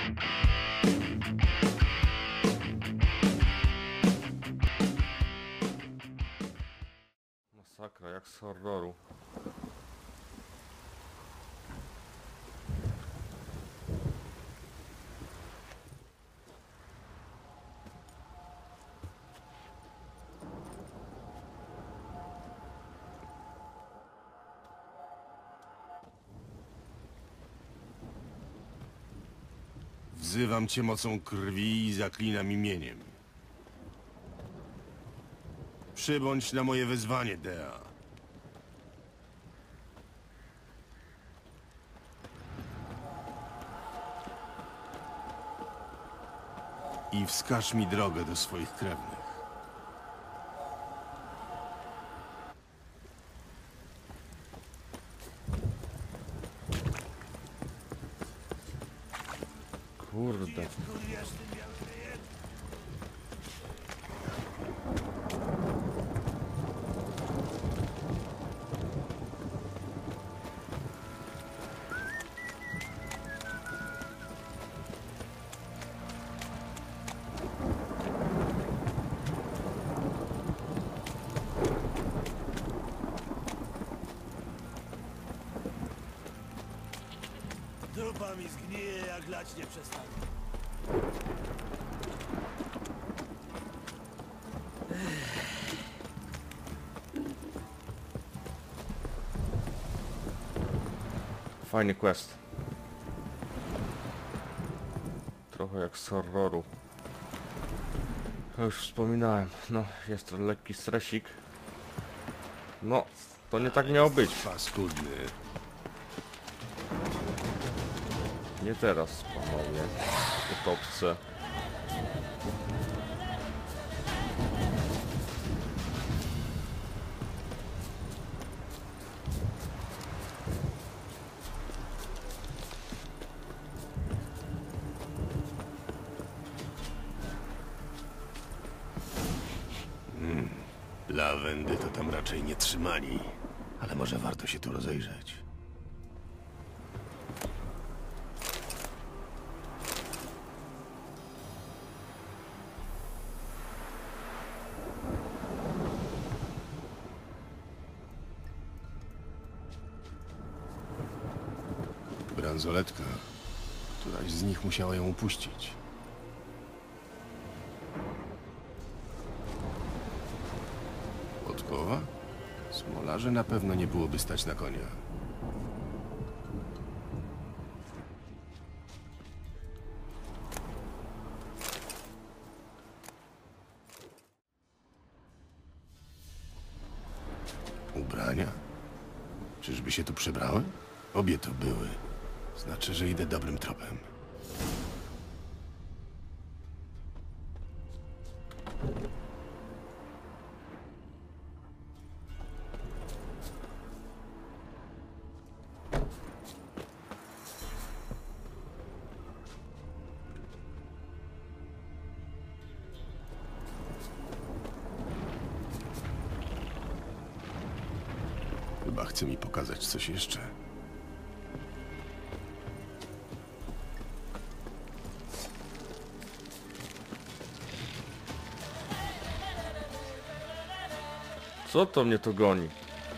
Masakra, jak z horroru. Wzywam cię mocą krwi i zaklinam imieniem. Przybądź na moje wezwanie, Dea. I wskaż mi drogę do swoich krewnych. Kurde. Trupa mi zgnije, jak lać nie przestanie. Fajny quest. Trochę jak z horroru. Już wspominałem. No, jest to lekki stresik. No, to nie tak miało być. Paskudny. Nie teraz, panowie. Utopce. Lawendy to tam raczej nie trzymali. Ale może warto się tu rozejrzeć. Bransoletka. Któraś z nich musiała ją upuścić. Podkowa? Smolarze na pewno nie byłoby stać na konia. Ubrania? Czyżby się tu przebrały? Obie tu były. Znaczy, że idę dobrym tropem. Chyba chce mi pokazać coś jeszcze. Co to mnie to goni?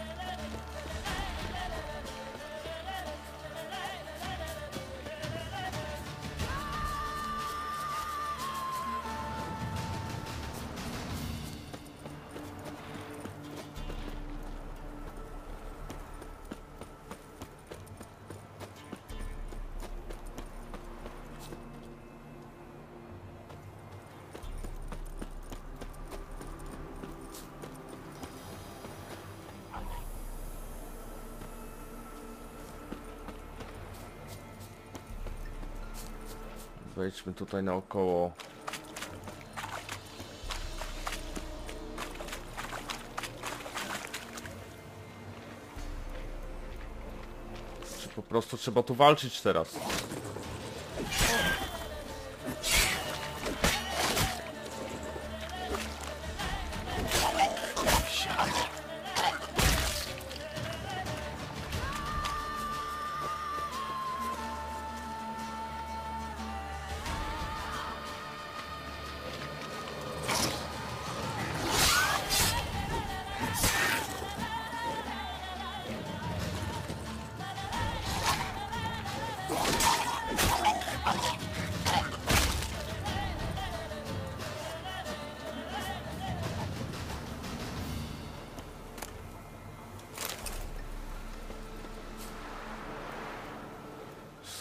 Wejdźmy tutaj naokoło. Czy po prostu trzeba tu walczyć teraz?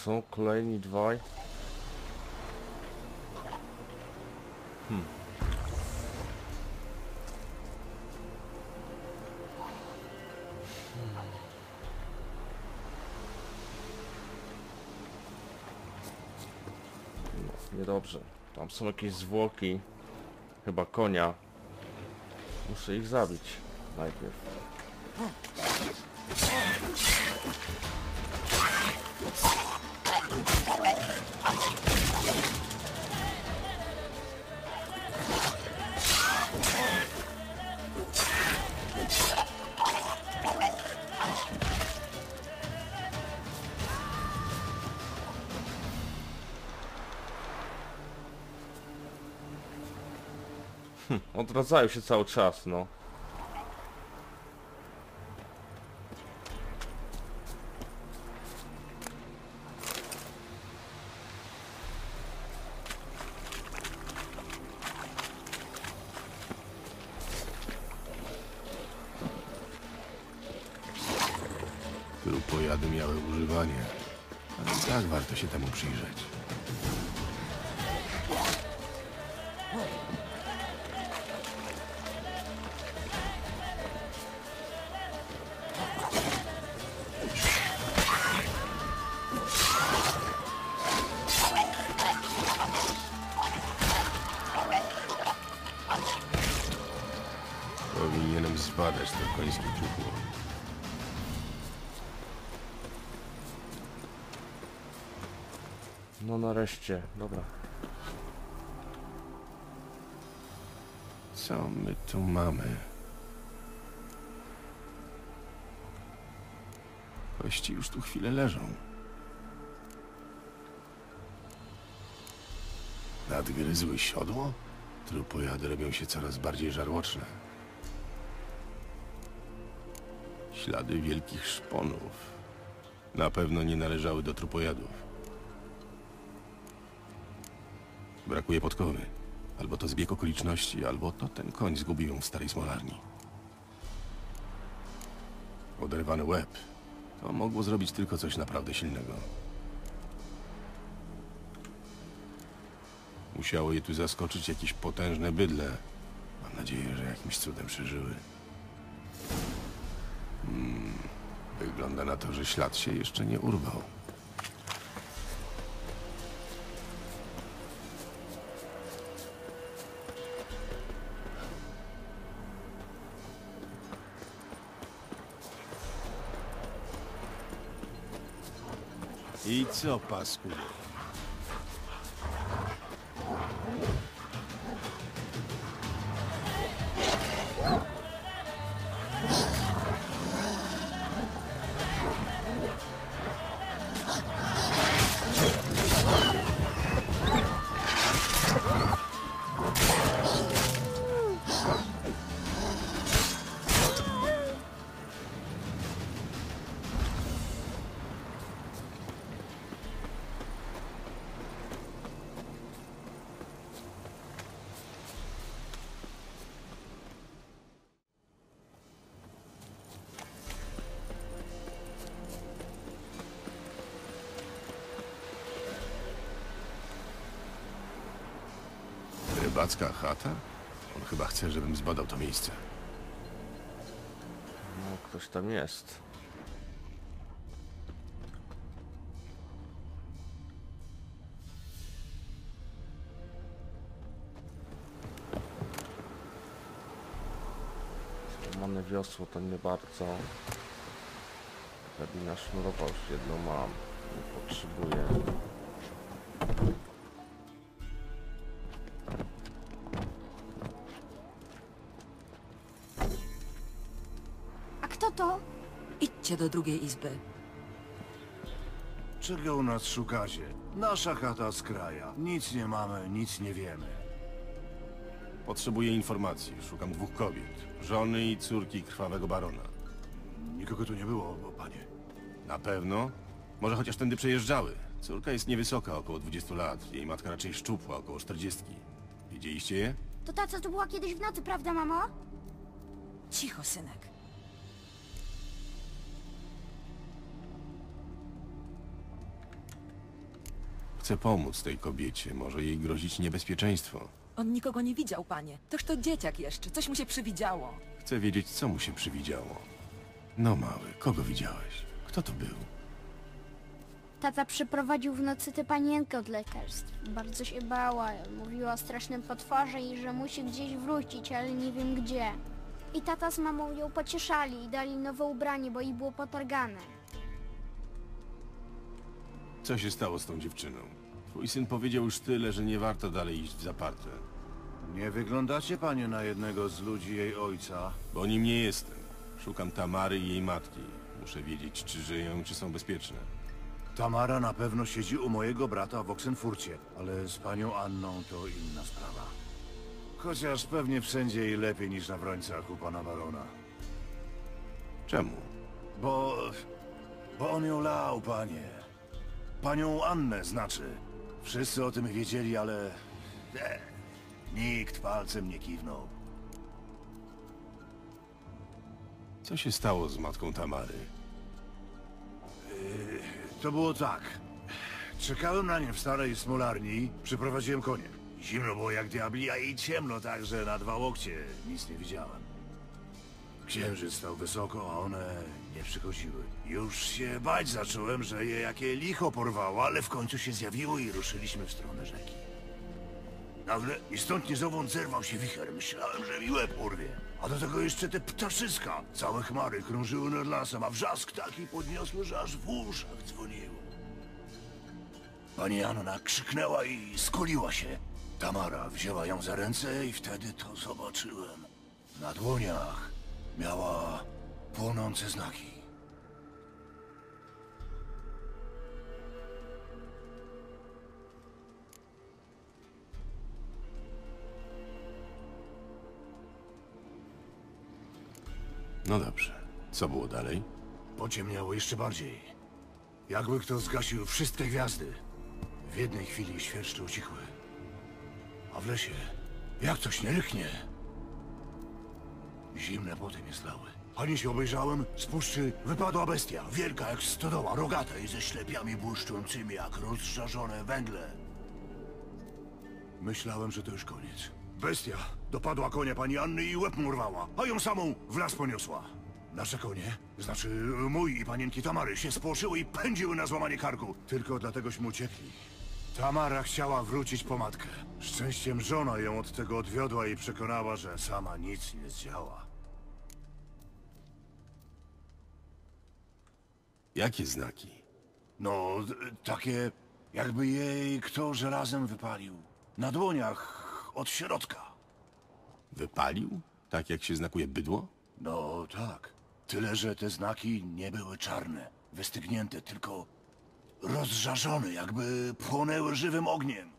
są kolejni dwaj. No, niedobrze. Tam są jakieś zwłoki. Chyba konia. Muszę ich zabić najpierw. Odradzają się cały czas, no. Trupojady miały używanie, ale i tak warto się temu przyjrzeć. Powinienem zbadać to końskie trupło. No nareszcie, dobra. Co my tu mamy? Kości już tu chwilę leżą. Nadgryzły siodło? Trupojady robią się coraz bardziej żarłoczne. Ślady wielkich szponów. Na pewno nie należały do trupojadów. Brakuje podkowy. Albo to zbieg okoliczności, albo to ten koń zgubił ją w starej smolarni. Oderwany łeb. To mogło zrobić tylko coś naprawdę silnego. Musiało je tu zaskoczyć jakieś potężne bydle. Mam nadzieję, że jakimś cudem przeżyły. Wygląda na to, że ślad się jeszcze nie urwał. I co, pasku? Rybacka chata? On chyba chce, żebym zbadał to miejsce. No, ktoś tam jest. Złamane wiosło to nie bardzo. Karabina sznurowa już jedno mam. Nie potrzebuję. A kto to? Idźcie do drugiej izby. Czego u nas szukacie? Nasza chata z kraja. Nic nie mamy, nic nie wiemy. Potrzebuję informacji. Szukam dwóch kobiet. Żony i córki krwawego barona. Nikogo tu nie było, panie. Na pewno? Może chociaż tędy przejeżdżały. Córka jest niewysoka, około 20 lat. Jej matka raczej szczupła, około 40. Widzieliście je? To ta, co tu była kiedyś w nocy, prawda, mamo? Cicho, synek. Chcę pomóc tej kobiecie, może jej grozić niebezpieczeństwo. On nikogo nie widział, panie. Toż to dzieciak jeszcze, coś mu się przywidziało. Chcę wiedzieć, co mu się przywidziało. No mały, kogo widziałeś? Kto to był? Tata przyprowadził w nocy tę panienkę od lekarstw. Bardzo się bała. Mówiła o strasznym potworze i że musi gdzieś wrócić, ale nie wiem gdzie. I tata z mamą ją pocieszali i dali nowe ubranie, bo jej było potargane. Co się stało z tą dziewczyną? Twój syn powiedział już tyle, że nie warto dalej iść w zaparte. Nie wyglądacie, panie, na jednego z ludzi jej ojca. Bo nim nie jestem. Szukam Tamary i jej matki. Muszę wiedzieć, czy żyją, czy są bezpieczne. Tamara na pewno siedzi u mojego brata w Oksenfurcie, ale z panią Anną to inna sprawa. Chociaż pewnie wszędzie jej lepiej niż na Wrońcach u pana barona. Czemu? Bo on ją lał, panie. Panią Annę znaczy. Wszyscy o tym wiedzieli, ale... nikt palcem nie kiwnął. Co się stało z matką Tamary? To było tak. Czekałem na nie w starej smolarni, przyprowadziłem konie. Zimno było jak diabli, a i ciemno tak, że na 2 łokcie nic nie widziałem. Księżyc stał wysoko, a one nie przychodziły. Już się bać zacząłem, że je jakie licho porwało, ale w końcu się zjawiło i ruszyliśmy w stronę rzeki. Nagle ni stąd ni zowąd zerwał się wicher. Myślałem, że mi łeb urwie. A do tego jeszcze te ptaszyska. Całe chmary krążyły nad lasem, a wrzask taki podniosły, że aż w uszach dzwoniło. Pani Anna krzyknęła i skuliła się. Tamara wzięła ją za ręce i wtedy to zobaczyłem. Na dłoniach miała płonące znaki. No dobrze. Co było dalej? Pociemniało jeszcze bardziej. Jakby kto zgasił wszystkie gwiazdy. W jednej chwili świerszcze ucichły. A w lesie, jak coś nie ryknie. Zimne poty mnie slały. Ani się obejrzałem, z puszczy wypadła bestia. Wielka jak stodoła, rogata i ze ślepiami błyszczącymi jak rozżarzone węgle. Myślałem, że to już koniec. Bestia dopadła konia pani Anny i łeb mu urwała, a ją samą w las poniosła. Nasze konie, znaczy mój i panienki Tamary, się spłoszyły i pędziły na złamanie karku. Tylko dlategośmy uciekli. Tamara chciała wrócić po matkę. Szczęściem żona ją od tego odwiodła i przekonała, że sama nic nie zdziała. Jakie znaki? No, takie jakby jej kto żelazem wypalił. Na dłoniach od środka. Wypalił? Tak jak się znakuje bydło? No tak. Tyle, że te znaki nie były czarne, wystygnięte, tylko rozżarzone, jakby płonęły żywym ogniem.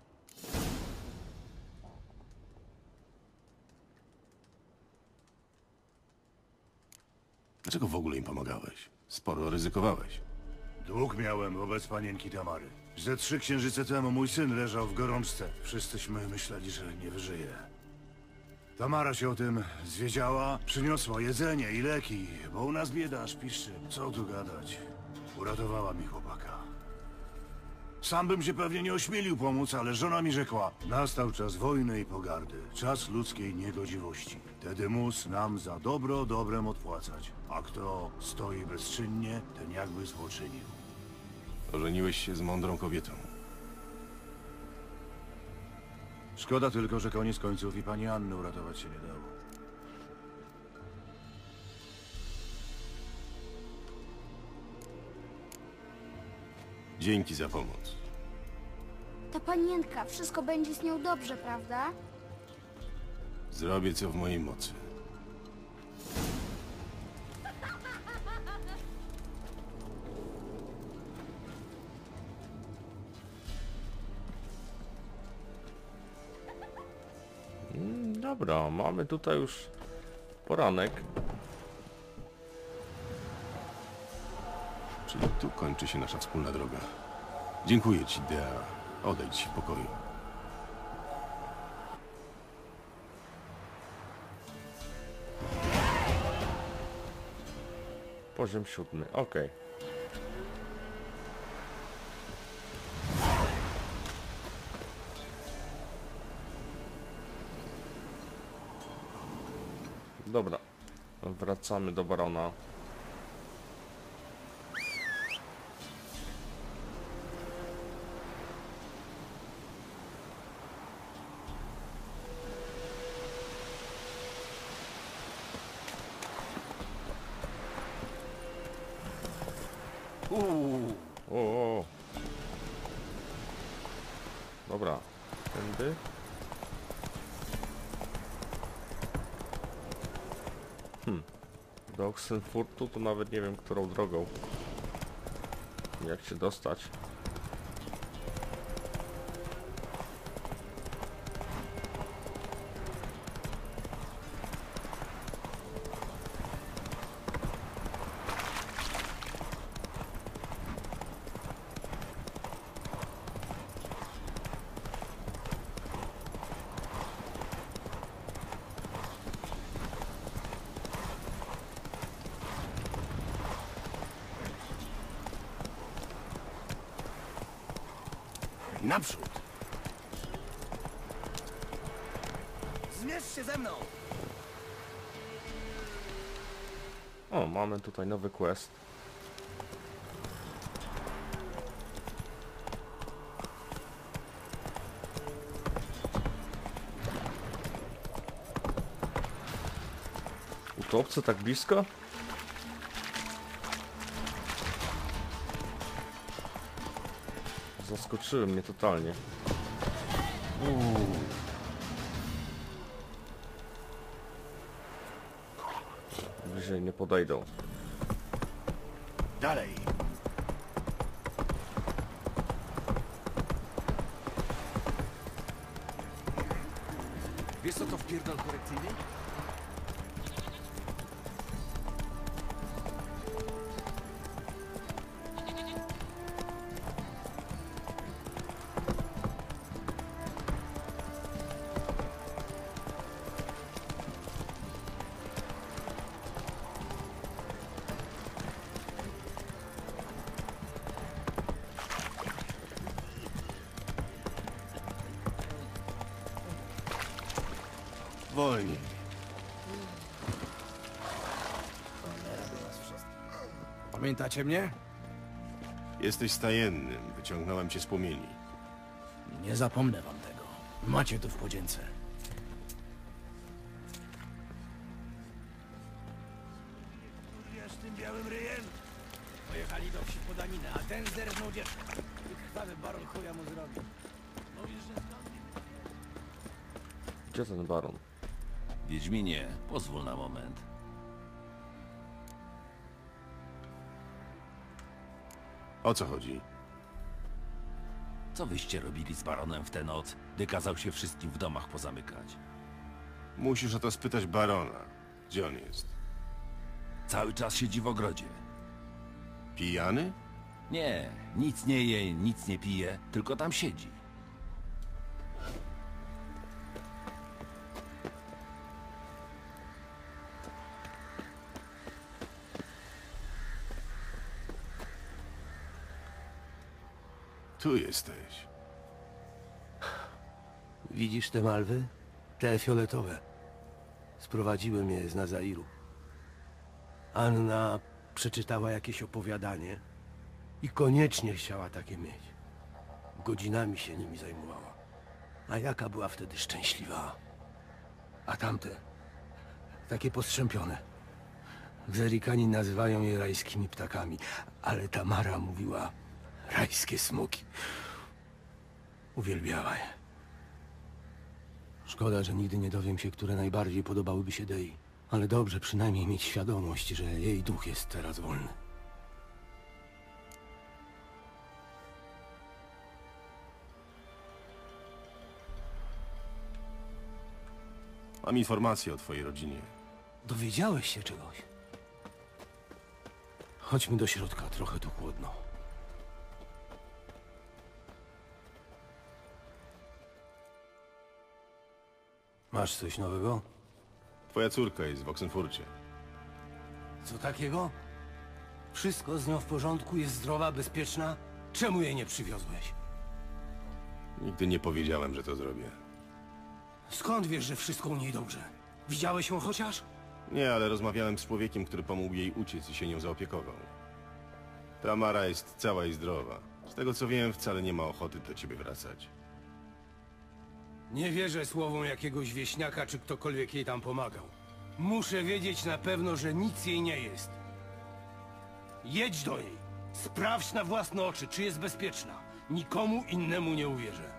Dlaczego w ogóle im pomagałeś? Sporo ryzykowałeś. Dług miałem wobec panienki Tamary. Ze 3 księżyce temu mój syn leżał w gorączce. Wszyscyśmy myśleli, że nie wyżyje. Tamara się o tym zwiedziała, przyniosła jedzenie i leki, bo u nas bieda aż piszczy. Co tu gadać? Uratowała mi chłopaka. Sam bym się pewnie nie ośmielił pomóc, ale żona mi rzekła: nastał czas wojny i pogardy, czas ludzkiej niegodziwości. Wtedy mus nam za dobro dobrem odpłacać, a kto stoi bezczynnie, ten jakby złoczynił. Ożeniłeś się z mądrą kobietą. Szkoda tylko, że koniec końców i pani Anny uratować się nie dało. Dzięki za pomoc. Ta panienka, wszystko będzie z nią dobrze, prawda? Zrobię co w mojej mocy. Dobra, mamy tutaj już poranek. Czyli tu kończy się nasza wspólna droga. Dziękuję ci, Dea. Odejdź w pokoju. Poziom 7, okej. Dobra. Wracamy do barona. O. Dobra. Tędy. Do Oxenfurtu to nawet nie wiem, którą drogą. Jak się dostać. Naprzód! Zmierz się ze mną! O, mamy tutaj nowy quest. Utopce tak blisko? Zaskoczyły mnie totalnie. Bliżej nie podejdą. Dalej! Wiesz co to wpierdol korekcyjny? Wolniej. Pamiętacie mnie? Jesteś stajennym. Wyciągnąłem cię z płomieni. Nie zapomnę wam tego. Macie to w podzięce. Z tym białym ryjem? Pojechali do wsi podaniny, a ten zerwnął dziewczę. I krwawy baron chuja mu zrobił. Mówisz, że Gdzie ten baron? Wiedźminie, pozwól na moment. O co chodzi? Co wyście robili z baronem w tę noc, gdy kazał się wszystkim w domach pozamykać? Musisz o to spytać barona. Gdzie on jest? Cały czas siedzi w ogrodzie. Pijany? Nie, nic nie je, nic nie pije, tylko tam siedzi. Tu jesteś. Widzisz te malwy? Te fioletowe. Sprowadziłem je z Nazairu. Anna przeczytała jakieś opowiadanie i koniecznie chciała takie mieć. Godzinami się nimi zajmowała. A jaka była wtedy szczęśliwa. A tamte, takie postrzępione. Zerikani nazywają je rajskimi ptakami, ale Tamara mówiła rajskie smoki. Uwielbiała je. Szkoda, że nigdy nie dowiem się, które najbardziej podobałyby się Dei. Ale dobrze przynajmniej mieć świadomość, że jej duch jest teraz wolny. Mam informacje o twojej rodzinie. Dowiedziałeś się czegoś? Chodźmy do środka, trochę tu chłodno. Masz coś nowego? Twoja córka jest w Oxenfurcie. Co takiego? Wszystko z nią w porządku, jest zdrowa, bezpieczna? Czemu jej nie przywiozłeś? Nigdy nie powiedziałem, że to zrobię. Skąd wiesz, że wszystko u niej dobrze? Widziałeś ją chociaż? Nie, ale rozmawiałem z człowiekiem, który pomógł jej uciec i się nią zaopiekował. Tamara jest cała i zdrowa. Z tego co wiem, wcale nie ma ochoty do ciebie wracać. Nie wierzę słowom jakiegoś wieśniaka, czy ktokolwiek jej tam pomagał. Muszę wiedzieć na pewno, że nic jej nie jest. Jedź do niej. Sprawdź na własne oczy, czy jest bezpieczna. Nikomu innemu nie uwierzę.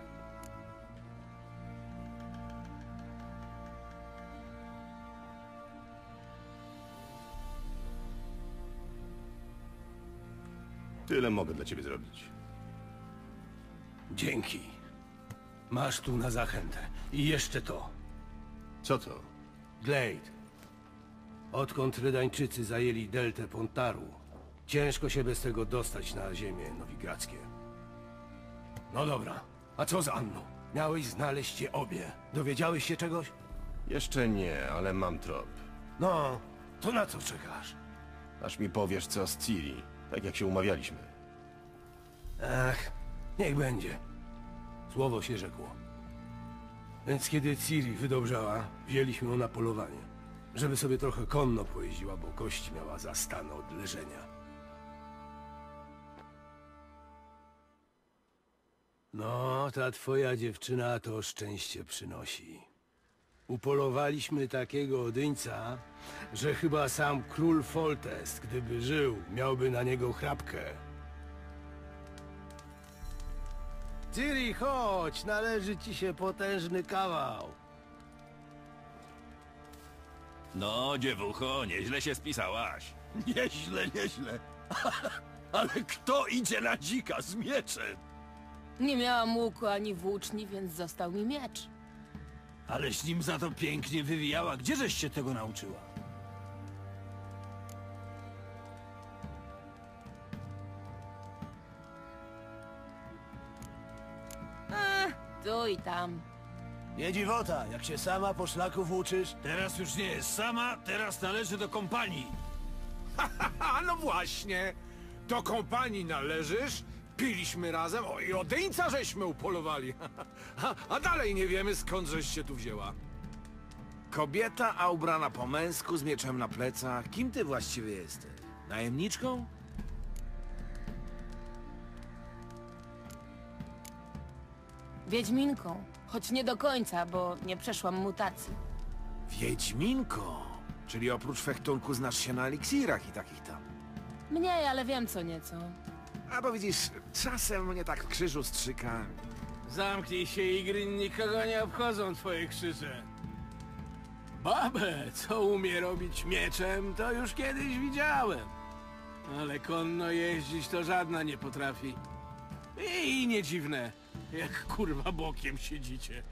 Tyle mogę dla ciebie zrobić. Dzięki. Masz tu na zachętę. I jeszcze to. Co to? Glade. Odkąd Redańczycy zajęli deltę Pontaru, ciężko się bez tego dostać na ziemię nowigradzkie. No dobra, a co z Anną? Miałeś znaleźć je obie. Dowiedziałeś się czegoś? Jeszcze nie, ale mam trop. No, to na co czekasz? Aż mi powiesz co z Ciri, tak jak się umawialiśmy. Ach, niech będzie. Słowo się rzekło. Więc kiedy Ciri wydobrzała, wzięliśmy ją na polowanie. Żeby sobie trochę konno pojeździła, bo kość miała zastane od leżenia. No, ta twoja dziewczyna to szczęście przynosi. Upolowaliśmy takiego odyńca, że chyba sam król Foltest, gdyby żył, miałby na niego chrapkę. Ciri, chodź, należy ci się potężny kawał. No, dziewucho, nieźle się spisałaś. Nieźle, nieźle. Ale kto idzie na dzika z mieczem? Nie miałam łuku ani włóczni, więc został mi miecz. Aleś nim za to pięknie wywijała. Gdzieżeś się tego nauczyła? Tu i tam. Nie dziwota, jak się sama po szlaku włóczysz. Teraz już nie jest sama, teraz należy do kompanii. A no właśnie, do kompanii należysz, piliśmy razem, o i odeńca żeśmy upolowali. A dalej nie wiemy skąd żeś się tu wzięła. Kobieta, a ubrana po męsku, z mieczem na plecach. Kim ty właściwie jesteś? Najemniczką? Wiedźminką. Choć nie do końca, bo nie przeszłam mutacji. Wiedźminką. Czyli oprócz fechtunku znasz się na eliksirach i takich tam. Mniej, ale wiem co nieco. A bo widzisz, czasem mnie tak w krzyżu strzyka. Zamknij się, Igrin, nikogo nie obchodzą twoje krzyże. Babę, co umie robić mieczem, to już kiedyś widziałem. Ale konno jeździć to żadna nie potrafi. I nie dziwne, jak kurwa bokiem siedzicie.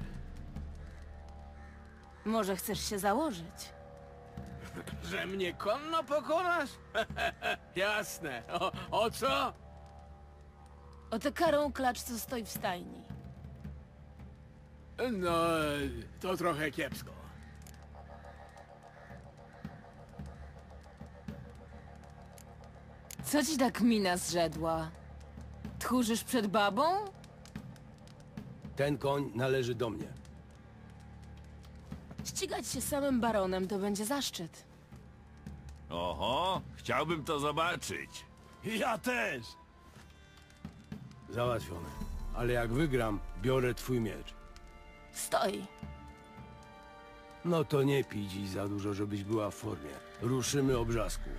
Może chcesz się założyć? Że mnie konno pokonasz? Jasne. O co? O tę karą klacz, co stoi w stajni. No, to trochę kiepsko. Co ci tak mina zrzedła? Tchórzysz przed babą? Ten koń należy do mnie. Ścigać się samym baronem to będzie zaszczyt. Oho, chciałbym to zobaczyć. Ja też. Załatwione. Ale jak wygram, biorę twój miecz. Stoi. No to nie pij dziś za dużo, żebyś była w formie. Ruszymy obrzasku.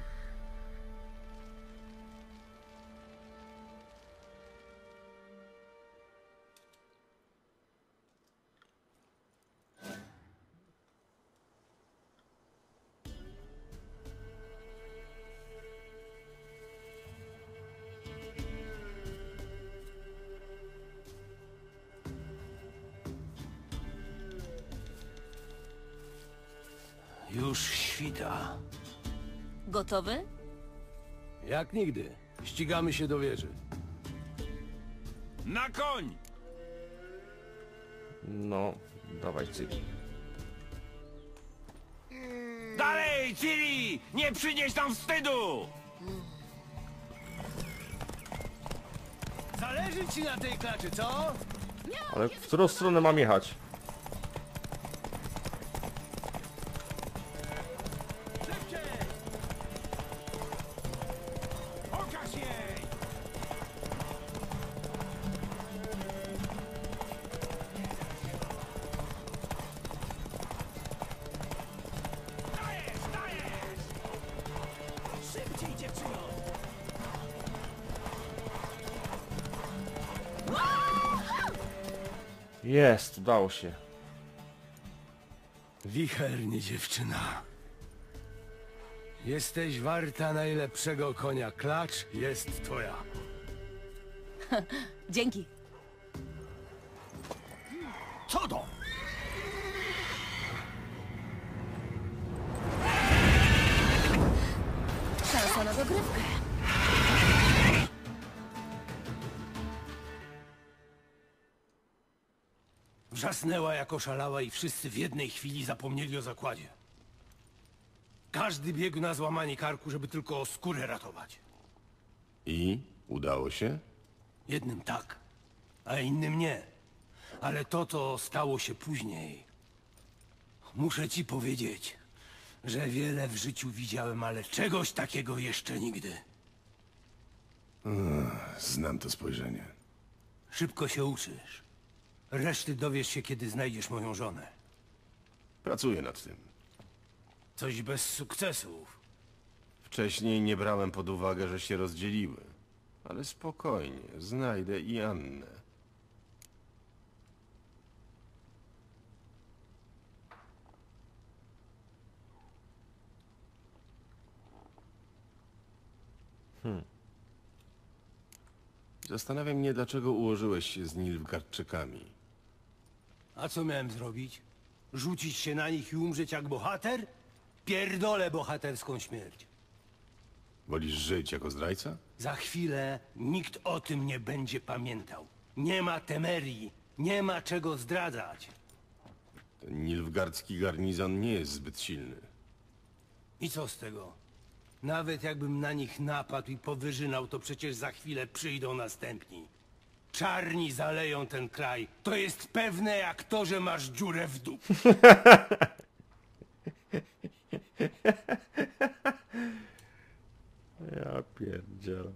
Już świta. Gotowy? Jak nigdy. Ścigamy się do wieży. Na koń! No, dawaj Ciri. Dalej, Ciri! Nie przynieś tam wstydu! Zależy ci na tej klaczy, co? Ale w którą stronę mam jechać? Jest, udało się. Wichernie, dziewczyna. Jesteś warta najlepszego konia. Klacz jest twoja. Dzięki. Co to? Szansa na dogrywkę. Wrzasnęła jak oszalała i wszyscy w jednej chwili zapomnieli o zakładzie. Każdy biegł na złamanie karku, żeby tylko skórę ratować. I? Udało się? Jednym tak, a innym nie. Ale to, co stało się później... Muszę ci powiedzieć, że wiele w życiu widziałem, ale czegoś takiego jeszcze nigdy. Znam to spojrzenie. Szybko się uczysz. Reszty dowiesz się, kiedy znajdziesz moją żonę. Pracuję nad tym. Coś bez sukcesów. Wcześniej nie brałem pod uwagę, że się rozdzieliły. Ale spokojnie, znajdę i Annę. Zastanawia mnie, dlaczego ułożyłeś się z Nilfgaardczykami. A co miałem zrobić? Rzucić się na nich i umrzeć jak bohater? Pierdolę bohaterską śmierć. Wolisz żyć jako zdrajca? Za chwilę nikt o tym nie będzie pamiętał. Nie ma Temerii, nie ma czego zdradzać. Ten nilfgaardzki garnizon nie jest zbyt silny. I co z tego? Nawet jakbym na nich napadł i powyżynał, to przecież za chwilę przyjdą następni. Czarni zaleją ten kraj. To jest pewne jak to, że masz dziurę w dupie. Ja pierdzielę.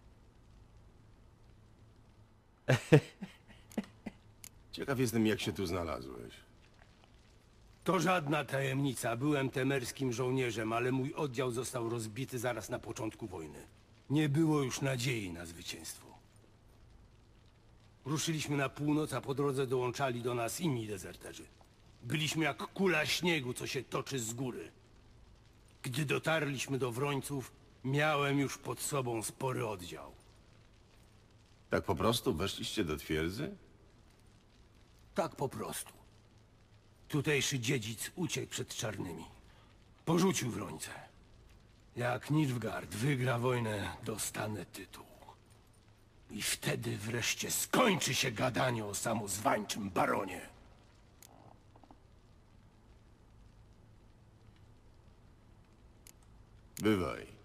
Ciekaw jestem, jak się tu znalazłeś. To żadna tajemnica. Byłem temerskim żołnierzem, ale mój oddział został rozbity zaraz na początku wojny. Nie było już nadziei na zwycięstwo. Ruszyliśmy na północ, a po drodze dołączali do nas inni dezerterzy. Byliśmy jak kula śniegu, co się toczy z góry. Gdy dotarliśmy do Wrońców, miałem już pod sobą spory oddział. Tak po prostu weszliście do twierdzy? Tak po prostu. Tutejszy dziedzic uciekł przed czarnymi. Porzucił Wrońce. Jak Nilfgaard wygra wojnę, dostanę tytuł. I wtedy wreszcie skończy się gadanie o samozwańczym baronie. Bywaj.